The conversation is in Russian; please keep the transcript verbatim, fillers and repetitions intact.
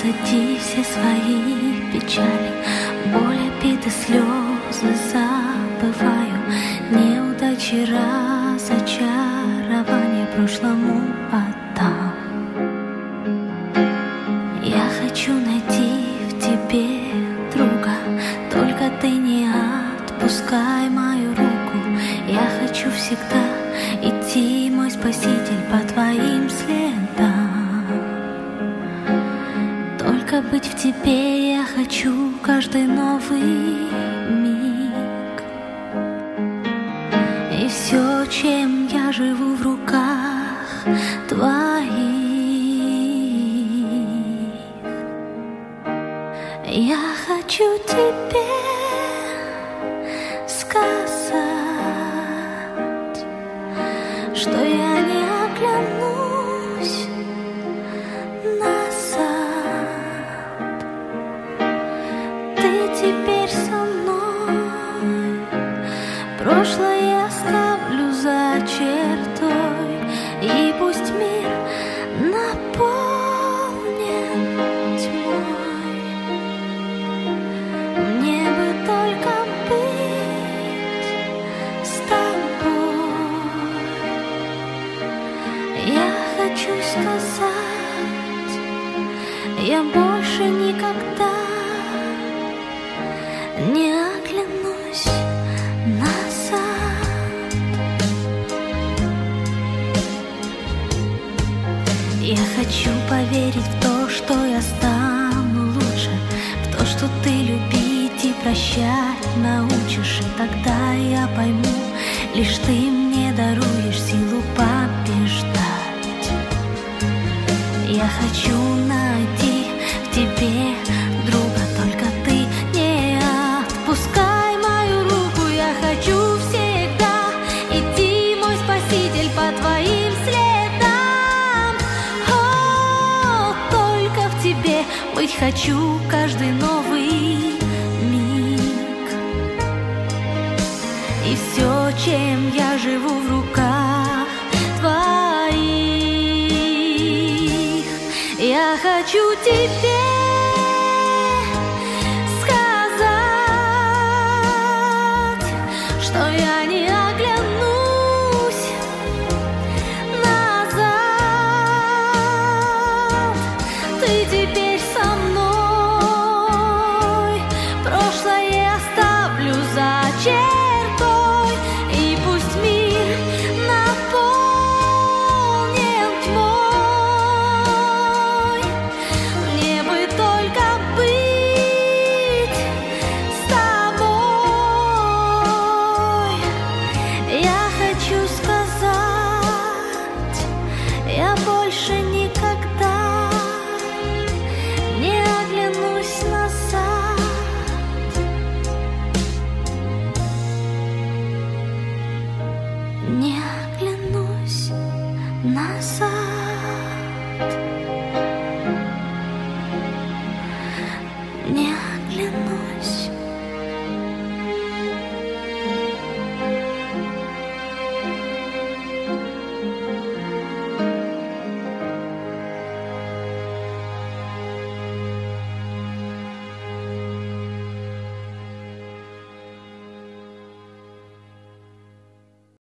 Посади все свои печали, боль, обиды, слезы забываю, неудачи, разочарование прошлому отдам. Я хочу найти в тебе друга, только ты не отпускай мою руку. Я хочу всегда идти, мой спаситель, по твоим следам. Только быть в тебе я хочу каждый новый миг. И все, чем я живу, в руках твоих. Я хочу тебе сказать, что я не оглянусь назад. Ты теперь со мной, прошлое я оставлю за чертой, и пусть мир наполнен тьмой. Мне бы только быть с тобой. Я хочу сказать, я больше никогда не оглянусь назад. Я хочу поверить в то, что я стану лучше, в то, что ты любить и прощать научишь, и тогда я пойму, лишь ты мне даруешь силу побеждать. Я хочу найти в тебе друга, только ты не отпускай мою руку. Я хочу всегда идти, мой спаситель, по твоим следам. О, только в тебе быть хочу каждый новый миг. И все, чем я живу, в руках твоих. Я хочу тебе